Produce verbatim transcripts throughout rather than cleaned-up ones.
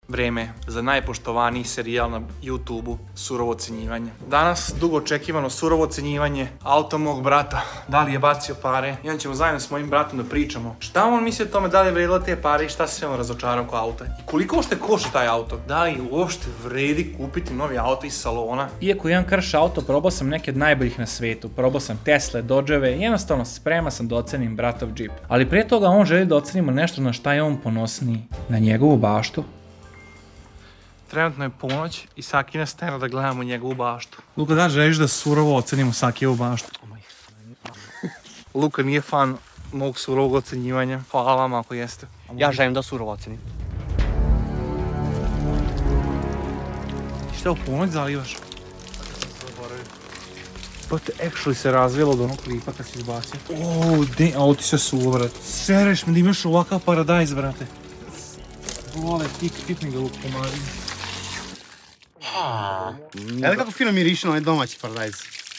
Vreme za najpoštovaniji serijal na YouTube-u Surovo ocenjivanje. Danas dugo očekivano surovo ocenjivanje auto mog brata. Da li je bacio pare? I onda ćemo zajedno s mojim bratom da pričamo šta on misli o tome, da li je vredilo te pare i šta se sve on razočarao oko auta. I koliko uopšte košta taj auto? Da li uopšte vredi kupiti novi auto iz salona? Iako imam krš auto, probao sam neke od najboljih na svetu. Probao sam Tesle, Dodževe i jednostavno sprema sam da ocenim bratov džip. Ali prije toga on želi da ocenimo nešto na šta je on ponosniji. Na njegovu baštu. Trenutno je ponoć i Saki nas tera da gledamo njegovu baštu. Luka, da želiš da surovo ocenimo Sakijevu baštu? Luka nije fan mog surovog ocenjivanja. Hvala vam ako jeste. Ja želim da surovo ocenim. I šta u ponoć zalivaš? Pa te actually se razvijelo od onog klipa kad si izbacio. Ooo, de, a ovo ti se suvo, brate. Sereš me da imaš ovakav paradajz, brate. Vole, tip mi ga Luka pomaži. Evo kako fino miriše na ovaj domaći paradajz.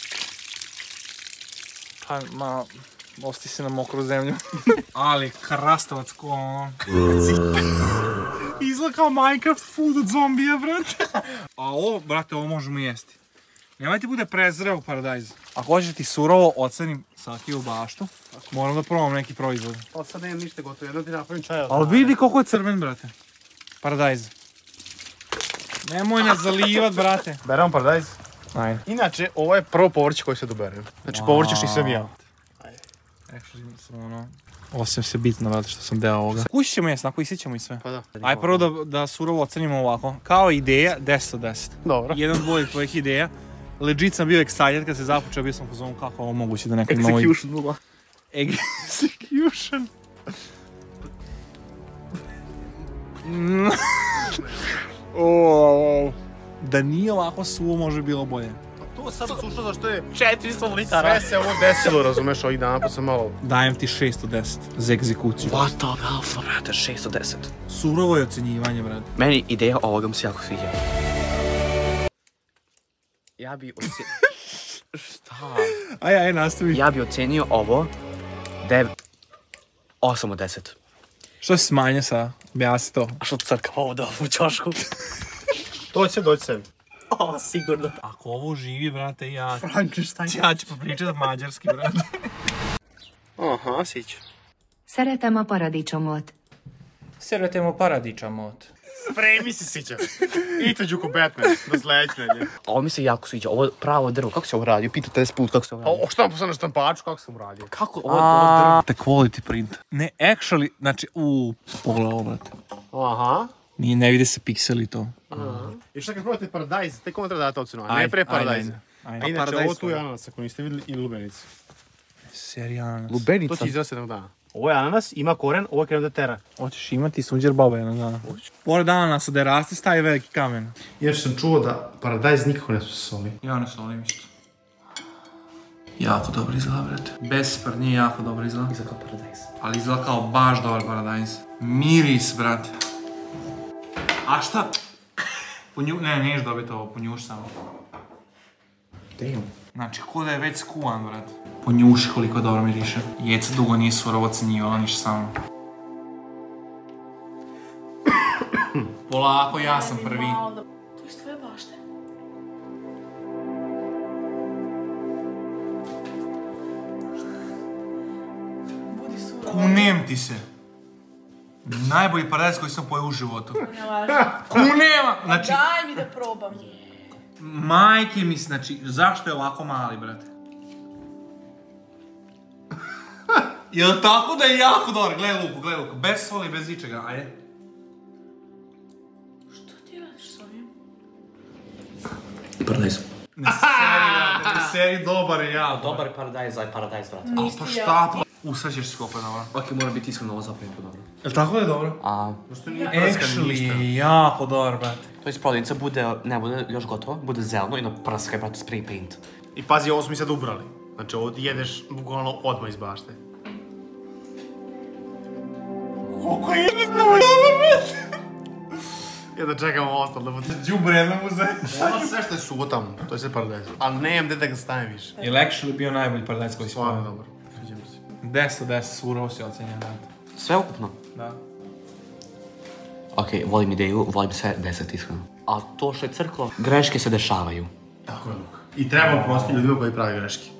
Pa, ma, osti se na mokru zemlju. Ali, krastavac ko ono. Izgleda kao Minecraft food od zombija, brate. A ovo, brate, ovo možemo jesti. Nemoj ti bude prezreo paradajz. Ako hoćeš ti surovo ocenim Sakijevu baštu, moram da probam neki proizvod. Pa sad nemam ništa gotovo, jedno ti napravim čaj. Ali vidi koliko je crven, brate. Paradajz. Nemoj nas zalivat, brate. Beremo paradajz. Ajde. Inače, ovo je prvo povrće koje se doberem. Znači, povrćeš nisam ja. Actually, sam ono... Osim se bitno, brate, što sam deo ovoga. Kući ćemo jesno, ako isićemo i sve. Pa da. Ajde prvo da, da surovo ocenimo ovako. Kao ideja, deset od deset. Dobro. Jedan od boljih tvojih ideja. Legit sam bio excited kad se započeo, bio sam u fazonu kako ovo moguće da neko ima ovo... Execution nula. Execution. Oh, da nije ovako suvo može bilo bolje. To sad slušao zašto je... četiristo litara. Sve se ovo desilo, razumeš, ovih dana pa sam malo... Dajem ti šest od deset za egzekuciju. What the hell, brate, šest od deset. Surovo je ocenjivanje, brate. Meni ideja ovoga mi se jako sviđa. Ja bi ocenio... Šta? Aj, aj, nastavi. Ja bi ocenio ovo... osam od deset. Što si smanje sada? Objasni to. A što crkava ovdje ovu čošku? Dođi se, dođi se. O, sigurno. Ako ovo živi, brate, ja... Frankenstein. Ja ću popričat mađarski, brate. Aha, sić. Szeretem a paradicsomot. Szeretem paradicsomot. Spremi se, sića. Idite Đuko Batman, do sledeće nedelje. Ovo mi se jako sviđa, ovo je pravo drvo. Kako se ovo radio? Pitu te put kako se ovo radio. O, štampo sam na štampaču, kako sam uradio? Kako ovo, ovo drvo? The quality print. Ne, actually, znači, u pogledaj ovo, brate. Aha. Nije, ne vide se pikseli to. I šta kad probate paradajz, tek onda treba dati ocenu, a ne pre paradajza. A inače, ovo tu je ananas, ako niste vidjeli, i lubenicu. Serija ananas. Lubenica. To će izvesti jednog dana. Ovo je ananas, ima koren, ovo je krenuo da tera. Hoćeš imati sunđer baba jednog dana. Pored ananasa da je raste, stavi veliki kamen. Jer sam čuo da paradajz nikako ne soli. Ja ne solim isto. Jako dobro izgleda, brate. Bez sprnje jako dobro izgleda. Izgleda kao paradajz. Ali izgleda kao baš dobar paradajz. Miris, brate. A šta? Ponju... Ne, neš dobiti ovo, ponjuš samo. Damn. Znači, ko da je već skuvan, brate. Ponjuši koliko dobro miriše. Jeca dugo nije surovo ocenjivala, ništa samo. Polako, ja sam prvi. To je s tvoje bašte. Budi surova. Kunem ti se. Najbolji paradajz koji sam pojeo u životu. Ne laži. Kunema! Znači, Daj mi da probam. majke mi, znači, zašto je ovako mali, brate? Jel' tako da je jako dobar? Gledaj Luku, gledaj Luku, bez soli, bez ičega, ajde. Što ti radiš s ovim? Paradajz. Ne seri, brate, ne seri, dobar je ja. Dobar je paradajz, aj paradajz, brate. A pa šta pa? Usaćeš skopa, dobro. Ok, mora biti iskreno ovo zapravo dobro. Jel' tako da je dobro? A... Actually, jako dobar, brate. To je prodavnica bude, ne bude još gotovo, bude zeleno i na prskaj, brate, spray paint. I pazi, ovo smo mi sad ubrali. Znači, ovo ti jedeš bukvalno odmah iz bašte. Koliko je jednostavno dobro, brate? Jedno čekamo ostalo da bude... Džubre, ne mu se. Ovo sve što je suvo tamo, to je sve paradajz. Ali nemam gde da ga stavim više. Je li actually bio najbolji paradajz koji si Stvarno pojel? dobar. Sviđam se. deset od deset, surovo si ocenjen, brate. Sve ukupno. Da. Ok, volim ideju, volim sve deset iskreno. A to što je crklo, greške se dešavaju. Tako je, Luka. I treba oprostiti ljudima koji pravi greške.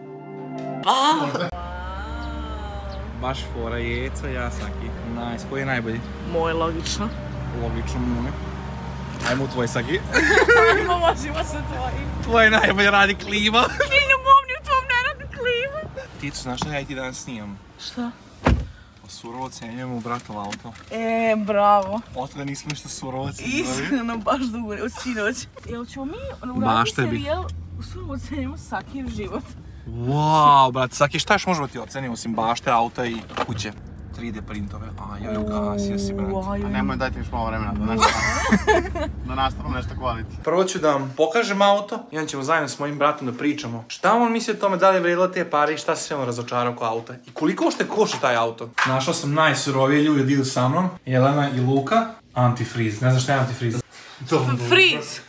Baš fora jeca, jasaki. Nice, koji je najbolji? Moj, logično. Logično moj. Ajmo u tvoj saki. Ajmo, možemo se tvojim. Tvoj najbolji radi klima. Ti ljubom, ni u tvom ne radi klima. Ticu, znaš šta ja i ti danas snimam? Šta? Surovo ocenjujemo u bratov auto. E, bravo. Od tada nismo ništa surovo ocenjivali. Iskreno, baš dugo, od sinoć. Jel ćemo mi uraditi serijel u surovo ocenjujemo Sakijev život? Wow, brate, Saki, šta još možemo ti oceniti osim bašte, auta i kuće? tri D printove, aj, joj, gasio si, brate. A nemoj, dajte mi još malo vremena da nastavimo nešto kvaliti. Prvo ću da vam pokažem auto i onda ćemo zajedno s mojim bratom da pričamo šta on misli o tome, da li je vredilo te pare i šta se sve on razočarao oko auta. I koliko uopšte košta taj auto? Našao sam najsurovije ljudi da idu sa mnom, Jelena i Luka. Antifriz, ne znaš šta je antifriz? Friz!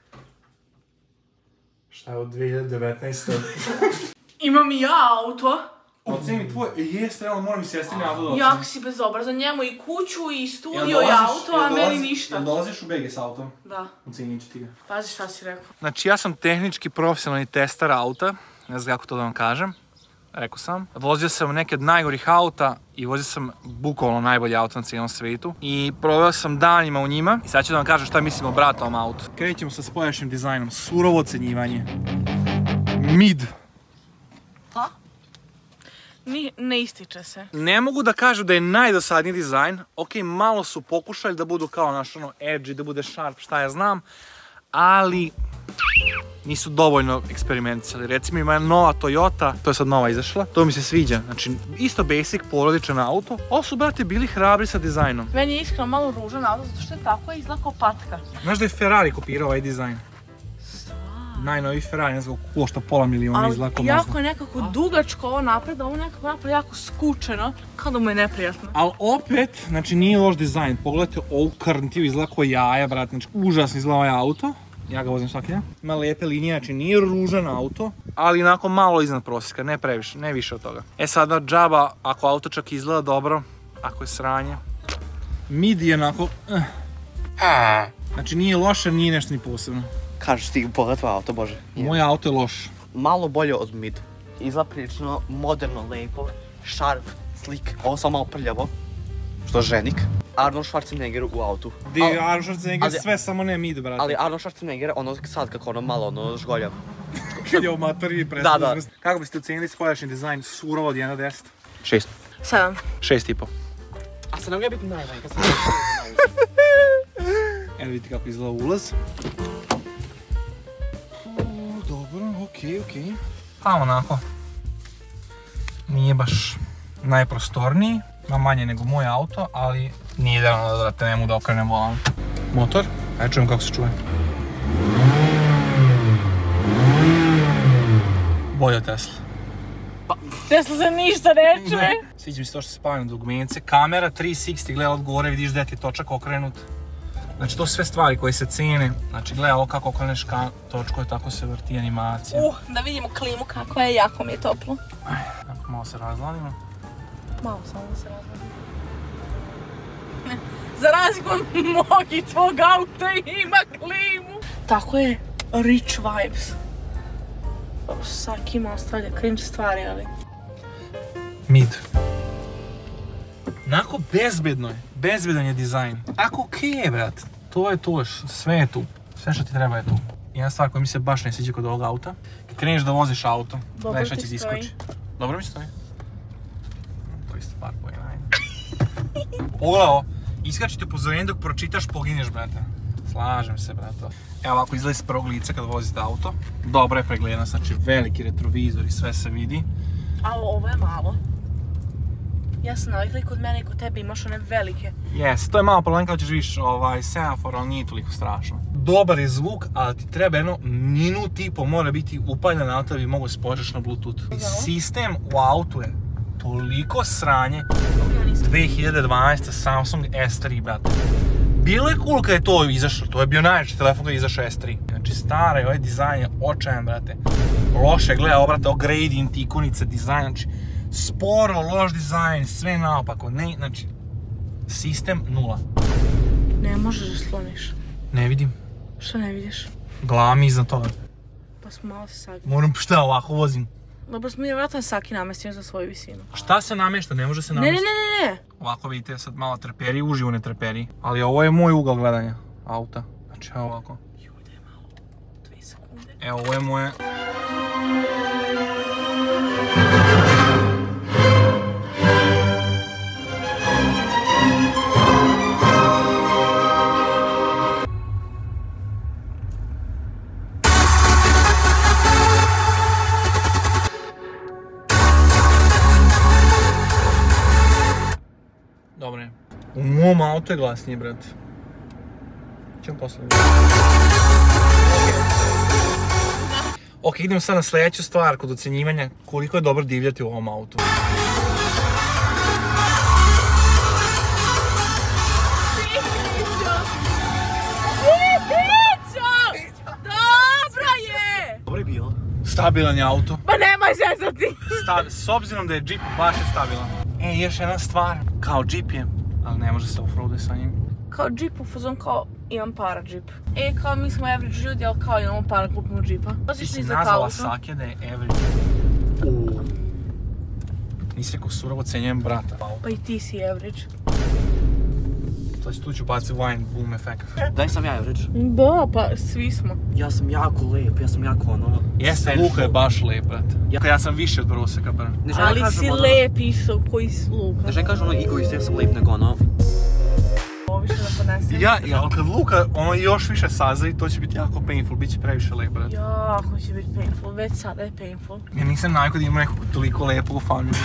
Šta je od dve hiljade devetnaeste? Imam i ja auto. Oceni mi tvoj, jeste, realno moram i sestrini auto da ocenim. Jak si bezobrazan, njemu i kuću, i studio, i auto, a meni ništa. Jel dolaziš u B G s autom? Da. Ocenit ću ti ga. Pazi šta si rekao. Znači, ja sam tehnički profesionalni testar auta, ne znam kako to da vam kažem, rekao sam. Vozio sam neke od najgorih auta i vozio sam bukvalno najbolji auto na cijelom svijetu. I proveo sam danima u njima i sad ću da vam kažem šta mislim o bratovom autu. Krećemo sa spoljašnjim dizajnom, surovo ocenjivanje. Mid. Pa? Ni, ne ističe se. Ne mogu da kažu da je najdosadniji dizajn, ok, malo su pokušali da budu kao naš ono edgy, da bude sharp, šta ja znam, ali nisu dovoljno eksperimentisali. Recimo ima nova Toyota, to je sad nova izašla, to mi se sviđa, znači isto basic, porodičan auto, ovo su, brate, bili hrabri sa dizajnom. Meni je iskreno malo ružan auto, zato što je tako je izgleda kao patka. Znaš da je Ferrari kopirao ovaj dizajn? Najnoviji Ferrari, ne znam kako košta pola miliona, izgleda kao mazno. Ali jako je nekako dugačko ovo napred, ovo nekako napred jako skučeno, kao da mu je neprijatno. Ali opet, znači nije loš dizajn, pogledajte ovu karnitiju, izgleda kao jaja, brate, znači užasno izgleda ovaj auto. Ja ga vozim svaki dan. Ima lijepe linije, znači nije ružan auto, ali onako malo iznad prosjeka, ne previše, ne više od toga. E sada džaba, ako auto čak izgleda dobro, ako je sranje. Mid je onako... Eh. Znači nije loše, nije nešto ni posebno. Kažeš ti pogled tvoj auto, bože. Moj auto je loš. Malo bolje od mid. Izgleda prilično moderno, lepo, sharp, slik. Ovo samo malo prljavo, što ženik. Arnold Schwarzenegger u autu. Di Arnold Schwarzenegger sve, samo ne mid, brate. Ali Arnold Schwarzenegger, ono sad kako ono malo, ono žgoljav. Kad je u materiji predstavlja. Da, da. Kako biste ocenili spoljašnji dizajn surovo od jedan do deset? Šest. Sedam. Šest i po. A se ne mogu biti najmanj kad sam Evo vidite kako izgleda ulaz. Dobro, okej, okej. Pa onako. Nije baš najprostorniji. Ima manje nego moj auto, ali nije idealno da te ne mogu da okrenem volan. Motor, ajde čujem kako se čuje. Bolje od Tesla. Tesla se ništa ne čuje. Sviđa mi se to što se spavljaju na dugmence. Kamera tri šezdeset, gleda od gore, vidiš da ti je točak okrenut. Znači to su sve stvari koje se cene. Znači gleda ovo kako okreneš točku, tako se vrti animacija. Uh, da vidimo klimu kako je, jako mi je toplo. Ajde, malo se razladimo. Malo samo da se razladimo. Za razliku od mog i tvog auta ima klimu. Tako je, rich vibes. Saki ima ostavlja cringe stvari, ali... Mid. Onako bezbedno je, bezbedan je dizajn. Ako okej je, brat, to je to, sve je tu, sve što ti treba je tu. Jedna stvar koja mi se baš ne sviđa kod ovog auta, kad kreneš da voziš auto, gledaj šta će ti iskoči. Dobro mi stoji. To je stvar koja je najde. Pogledaj ovo, iskači ti upozorenje dok pročitaš, pogineš, brate. Slažem se, brate. Evo ovako izgleda iz prvog lica kad vozite auto. Dobro je pregledano, znači veliki retrovizor i sve se vidi. Ali ovo je malo. Ja sam navikla i kod mene i kod tebe imaš one velike. Jes, to je malo problem kada ćeš vidiš ovaj semafor, ali nije toliko strašno. Dobar je zvuk, ali ti treba jedno minut i po mora biti upaljen auto da bi mogo spođeš na Bluetooth. Sistem u autu je toliko sranje. dve hiljade dvanaeste. Samsung S tri, brate. Bilo je cool kad je to izašlo, to je bio najveći telefon kada je izašao S tri. Znači stara je, ovaj dizajn je očajan, brate. Loše, gledaj, obrate, o gradient, ikonice, dizajn, znači sporo, loš dizajn, sve naopako, ne, znači sistem nula. Ne možeš da sloniš. Ne vidim. Šta ne vidiš? Glava mi iznad toga. Pa smo malo se sagli. Moram šta ovako vozim. Dobro smo mi vjerojatno Saki namestio za svoju visinu. Šta se namješta? Ne može se Ne, ne, namještati. ne, ne, ne. Ovako vidite sad malo treperi, uživo ne treperi. Ali ovo je moj ugao gledanja auta. Znači evo ovako. Jude, malo. Dve sekunde. Evo ovo je moje... Dobre. U mom auto je glasnije, brat. Ćemo posle. Ok, idemo sad na sljedeću stvar kod ocenjivanja koliko je dobro divljati u ovom autu. Dobra je! Dobro je bilo. Stabilan je auto. Pa nemoj zezati! Stav, s obzirom da je Jeep baš je stabilan. E, još jedna stvar. Kao Jeep je, ali ne može se offroadati sa njim. Kao Jeep u fazon kao imam para Jeep. E, kao mi smo average ljudi, ali kao imamo para kupimo Jeepa. Ti Paziš si ni za nazvala kauto. Sake da je average. Nisi rekao surovo cenjujem brata. Pa i ti si average. Znači tu ću baciti wine boom efekt. Daj sam ja average. Da, pa svi smo. Ja sam jako lep, ja sam jako ono... Jeste, sensual. Luka je baš lep, brate. Ja- Ja sam više od proseka, brate. Ne želim Ali da kažem si ono- lep isto koji si Luka. Ne želim kažem ono egoist, ja sam lep, nego ono... Ovo više da podnesem. Ja, ja, ali kad Luka ono još više sazri, to će biti jako painful, bit će previše lep, brate. Jako će biti painful, već sada je painful. Ja nisam navikao da imam nekog toliko lepog u familiju.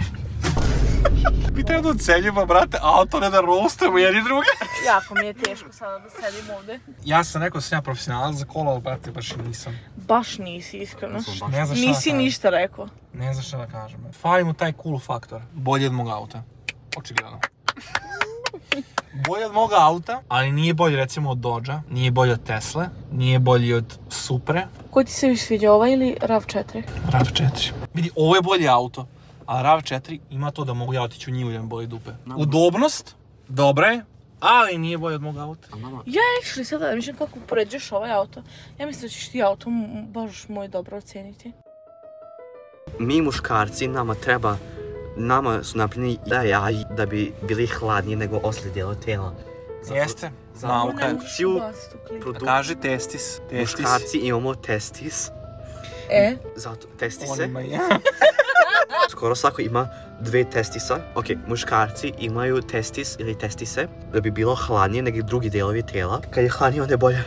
Pitaj da ocenjujemo, brate, auto, ne da roastujemo jedni druge. Jako mi je teško sada da sedim ovdje. Ja sam rekao da sam ja profesionalac za kola, ali brate, baš i nisam. Baš nisi, iskreno. baš- Ne znaš šta da Nisi kažem. ništa rekao. Ne znaš šta da kažem. Fali mu taj cool faktor. Bolje od mog auta. Očigledno. Bolje od mog auta, ali nije bolji recimo od Dodge-a, nije bolji od Tesle, nije bolji od Supre. Koji ti se više sviđa, ovaj ili RAV četiri? RAV četiri. Vidi, ovo je bolji auto, a RAV četiri ima to da mogu ja otići u njivu da me boli dupe. Udobnost, dobra je, ali nije bolji od mog auta. Ja actually sada mislim kako upoređuješ ovaj auto. Ja mislim da ćeš ti auto m- baš moj dobro oceniti. Mi muškarci, nama treba... Nama su napravljeni jaji da bi bili hladniji nego ostali dijelo tijela. Zato- Jeste, za nauka je. produkciju Bacit u klip. produ- Kaži testis. Testis. Muškarci imamo testis. E? Zato On testise. ima ja. Skoro svako ima dve testisa. Ok, muškarci imaju testis ili testise da bi bilo hladnije nego drugi dijelovi tijela. Kad je hladnije onda je bolje.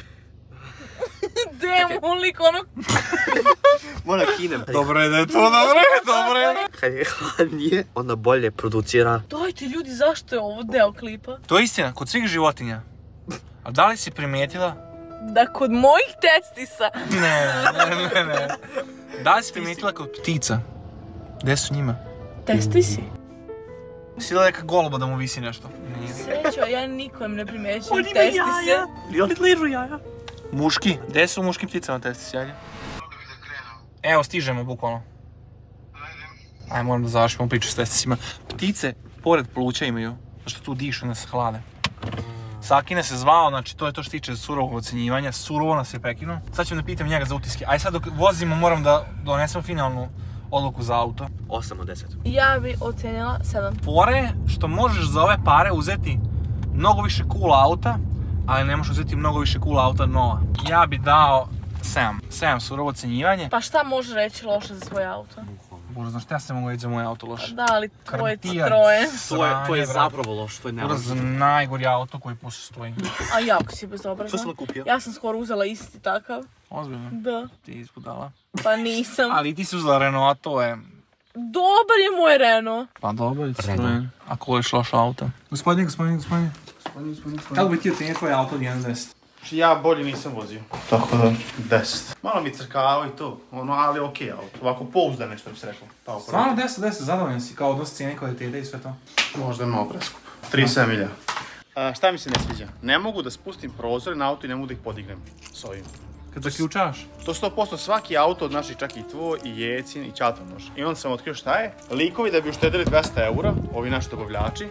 Demon lik ono... Moram kinem. Dobro je da je to, dobro je, dobro je. Kad je hladnije onda bolje producira. Dajte ljudi, zašto je ovo deo klipa? To je istina, kod svih životinja. A da li si primijetila? Da kod mojih testisa... Ne, ne, ne, ne. Da li si primijetila kod ptica? Gdje su njima? Testisi? Si da neka goluba da mu visi nešto? Nije. Srećo, ja nikom ne primjećujem testise. I oni ližu jaja. Muški? Gdje su muškim pticama testisi, ajde? Evo, stižemo, bukvalno. Ajde, moram da završimo priču s testisima. Ptice, pored pluća imaju, zašto tu dišu da se hlade. Sakine se zvao, znači to je to što tiče surovog ocenjivanja, surovo nas je prekinuo. Sad ću da pitam njega za utiske. Ajde sad dok vozimo moram da donesemo finalnu odluku za auto. osam od deset. Ja bi ocenila sedam. Fore što možeš za ove pare uzeti mnogo više cool auta, ali ne možeš uzeti mnogo više cool auta nova. Ja bi dao sedam. sedam surovo ocenjivanje. Pa šta može reći loše za svoj auto? Bože, znaš šta ja se mogu reći za moj auto loše? Da, ali tvoj je Kartijan. Citroen. To je, to je Sranje, zapravo loš, to je brate. Uraz nevažno. najgori auto koji postoji. A jako si Što bezobrazan. sam kupio? Ja sam skoro uzela isti takav. Ozbiljno. Da. Ti je ispudala. Pa nisam. Ali ti si uzela Renault, a to je... Dobar je moj Renault. Pa dobro, Renault. Citroen. A koji je loš auto? Gospodin, gospodin, gospodin. Kako bi ti ocenio tvoj auto od jedan do deset? Ja bolje nisam vozio. Tako da, deset. Malo mi crkavao i to, ono, ali okej auto. Ovako pouzdan nešto bi se rekao. Pao prvi. Stvarno deset deset, zadovoljan si kao odnos cijene kvalitete i sve to. Možda je malo preskup. trideset sedam milija. A, šta mi se ne sviđa? Ne mogu da spustim prozore na auto i ne mogu da ih podignem s ovim. Kad zaključavaš? To sto posto svaki auto od naših, čak i tvoj, i Jecin, i Ćata može. I onda sam otkrio šta je. Likovi da bi uštedili dvesta eura, ovi naši dobavljači,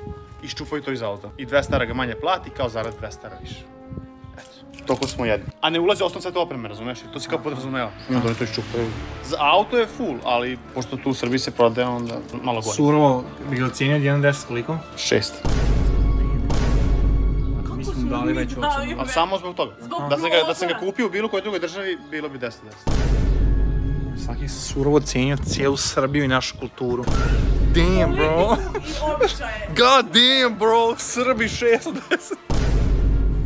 iščupaju to iz auta. I dvesta evra ga manje plati, kao zarad dvesta evra više. Eto, toliko smo jedni. A ne ulazi osnovno set opreme, razumeš? To si kao podrazumeva. I onda oni to iščupaju. Za auto je full, ali pošto tu u Srbiji se prodaje, onda malo gore. Surovo bi ga ocijenio od jedan do deset koliko? Šest. Mi smo dali već ocenu. Ali samo zbog toga. Da sam ga, da sam ga kupio u bilo kojoj drugoj državi, bilo bi deset deset. Svaki surovo ocenio cijelu Srbiju i našu kulturu. Damn, bro. I običaje. God damn, bro. Srbi šest od deset.